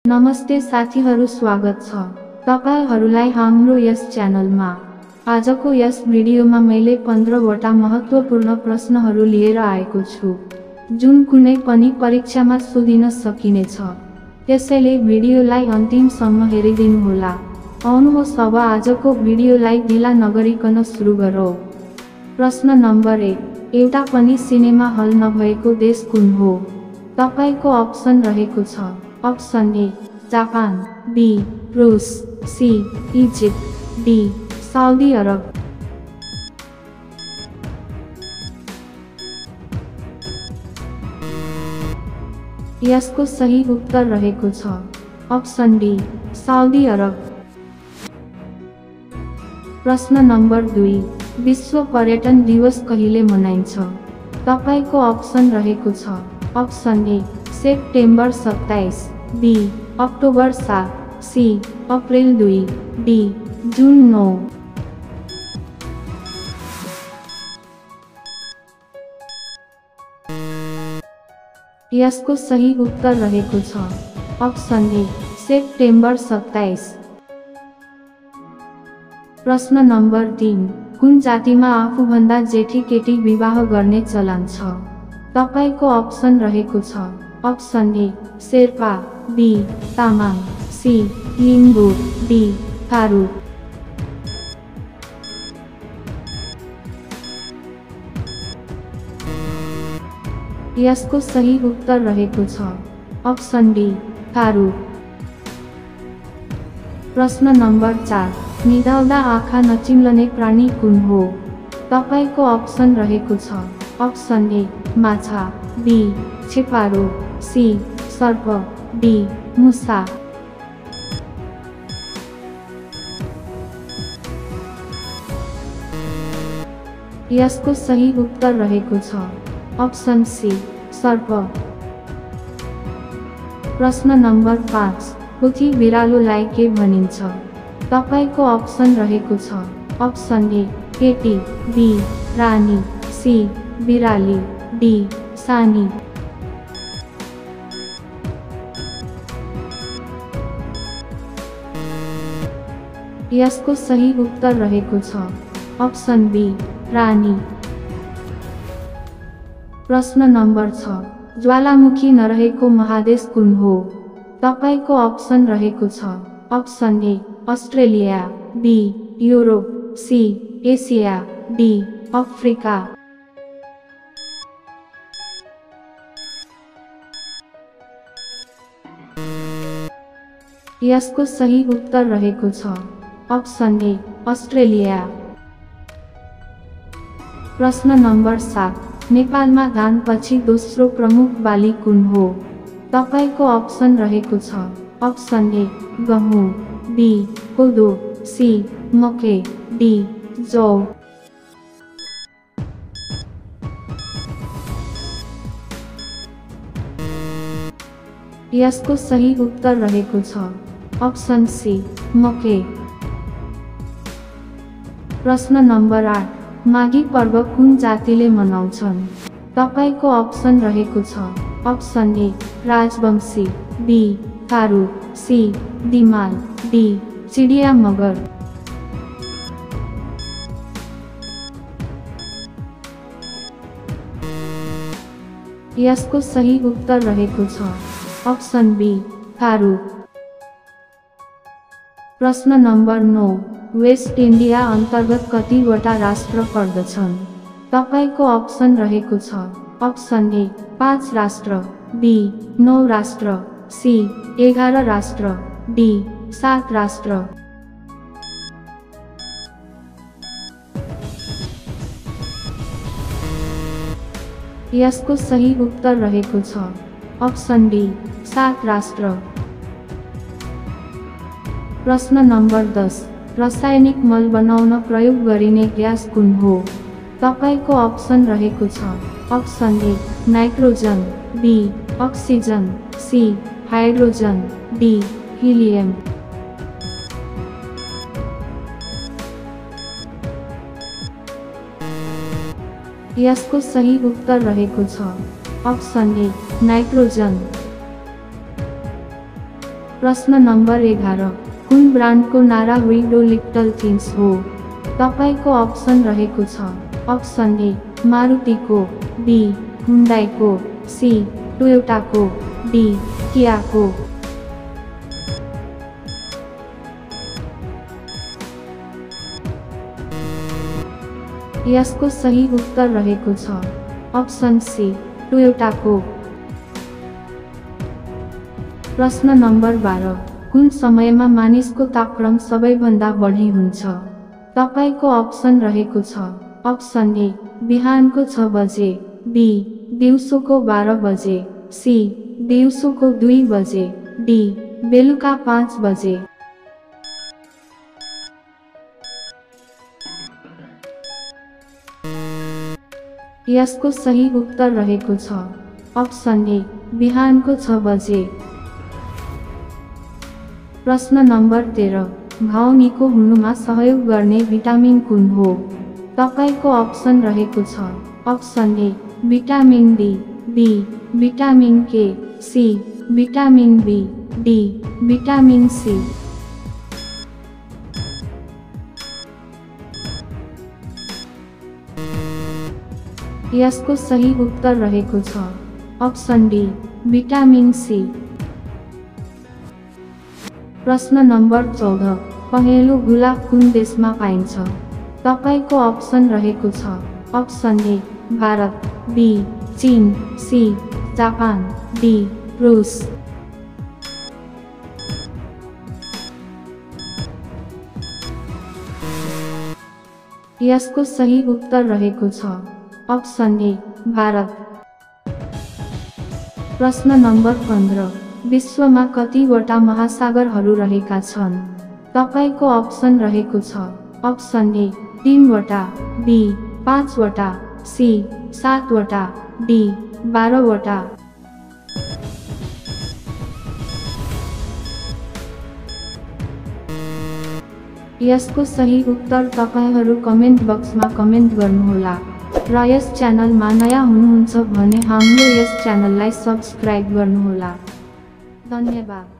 नमस्ते साथीहरु, स्वागत छ तपाईहरुलाई हाम्रो यस च्यानलमा। आजको यस भिडियोमा मैले 15 वटा महत्त्वपूर्ण प्रश्नहरु लिएर आएको छु जुन कुनै पनि परीक्षामा सोधिन सकिनेछ। त्यसैले भिडियोलाई अन्तिमसम्म हेरिदिनु होला। आउनुहोस् अब आजको भिडियोलाई ढिला नगरिकन सुरु गरौँ। प्रश्न नम्बर 1, एउटा पनि सिनेमा हल नभएको देश कुन हो? तपाईको अप्सन रहेको छ। अप्सन ए जापान, बी रुस, C Egypt, D Saudi Arab. यसको सही उत्तर रहेको छ अप्सन डी साउदी अरब। प्रश्न नम्बर 2, विश्व पर्यटन दिवस कहिले मनाइन्छ? तपाईको अप्सन रहेको छ। Option A September 27, B October 7, C April 2, D June 9। यसको सही उत्तर रहेको छ अप्सन ए सेप्टेम्बर 27। प्रश्न नम्बर 3, कुन जातिमा आफूभन्दा जेठी केटी विवाह गर्ने चलन छ? तपाईको अप्सन रहेको छ। Option A Sherpa, B Tamang, C Limbu, D Tharu. यसको सही उत्तर रहेको छ अप्सन डी थारू। प्रश्न नम्बर 4, निदाउँदा आँखा नचिम्लने प्राणी कुन हो? तपाईको अप्सन रहेको छ। अप्सन ए माछा, बी छेपारो, सी सर्प, डी मुसा। यसको सही उत्तर रहेको छ अप्सन सी सर्प। प्रश्न नम्बर 5, पोथी बिरालोलाई के भनिन्छ? तपाईको अप्सन रहेको छ। अप्सन ए केटी, बी रानी, सी बिराली, डी सानी। यसको सही उत्तर रहेको छ अप्सन बी रानी। प्रश्न नम्बर 6, ज्वालामुखी नरहेको महादेश कुन हो? तपाईको अप्सन रहेको छ। Option A Australia, B Europe, C Asia, D Africa. यसको सही उत्तर रहेको छ अप्सन ए अस्ट्रेलिया। प्रश्न नम्बर 7, नेपालमा धान पछि दोस्रो प्रमुख बाली कुन हो? तपाईको अप्सन रहेको छ। अप्सन ए गहुँ, बी कोदो, सी मकै, डी जौ। यसको सही उत्तर रहेको छ अप्सन सी मकै। प्रश्न नम्बर 8, माघी पर्व कुन जातिले मनाउँछन्? तपाईको अप्सन रहेको छ। Option A Rajbanshi, B Tharu, C Dimal, D चिडिया मगर। यसको सही उत्तर रहेको छ अप्सन बी थारू। प्रश्न नम्बर 9, वेस्ट इन्डिया अन्तर्गत कतिवटा राष्ट्र पर्दछन्? तपाईको अप्सन रहेको छ। अप्सन ए 5 राष्ट्र, बी 9 राष्ट्र, सी 11 राष्ट्र, डी 7 राष्ट्र। यसको सही उत्तर रहेको छ अप्सन डी 7 राष्ट्र। प्रश्न नम्बर 10, रासायनिक मल बनाउन प्रयोग गरिने ग्यास कुन हो? तपाईको अप्सन रहेको छ। Option A nitrogen, B oxygen, C hydrogen, D helium. यसको सही उत्तर रहेको छ अप्सन ए नाइट्रोजन। प्रश्न नम्बर 11 कुन ब्रान्डको नारा वी डु लिटल थिङ्स हो? तपाईको अप्सन रहेको छ। अप्सन ए मारुतिको, बी हुन्डाईको, सी टोयोटाको, डी कियाको। यसको सही उत्तर रहेको छ अप्सन सी टोयोटाको। प्रश्न नम्बर 12 कुन समयमा मानिसको तापक्रम सबैभन्दा बढी हुन्छ? तपाईको अप्सन रहेको छ। अप्सन ए बिहानको 6 बजे, बी दिउँसोको 12 बजे, सी दिउँसोको 2 बजे, डी बेलुका 5 बजे। यसको सही उत्तर रहेको छ अप्सन ए बिहानको 6 बजे। प्रश्न नम्बर 13 घाउ निको हुनुमा सहयोग गर्ने भिटामिन कुन हो? तपाईको अप्सन रहेको छ। Option A vitamin D, B vitamin K, C vitamin B, D vitamin C. यसको सही उत्तर रहेको छ अप्सन डी भिटामिन सी। प्रश्न नम्बर 14 पहेँलो गुलाब कुन देशमा पाइन्छ? तपाईको अप्सन रहेको छ। अप्सन ए भारत, बी चीन, सी जापान, डी रुस। यसको सही उत्तर रहेको छ अप्सन ए भारत। प्रश्न नम्बर 15 विश्वमा कतिवटा महासागरहरू रहेका छन्? तपाईको अप्सन रहेको छ। अप्सन ए 3 वटा, बी 5 वटा, सी 7 वटा, डी 12 वटा। यसको सही उत्तर तपाईहरू कमेन्ट बक्समा कमेन्ट गर्नुहोला र यस च्यानलमा नयाँ हुनुहुन्छ भने हाम्रो यस च्यानललाई सब्स्क्राइब गर्नुहोला। धन्यवाद।